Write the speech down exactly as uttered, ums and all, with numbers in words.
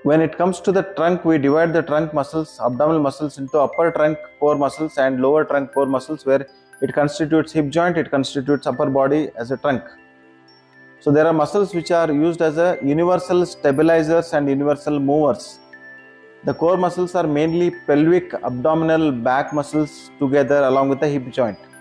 When it comes to the trunk, we divide the trunk muscles, abdominal muscles, into upper trunk core muscles and lower trunk core muscles, where it constitutes hip joint, it constitutes upper body as a trunk. So there are muscles which are used as a universal stabilizers and universal movers. The core muscles are mainly pelvic, abdominal, back muscles together along with the hip joint.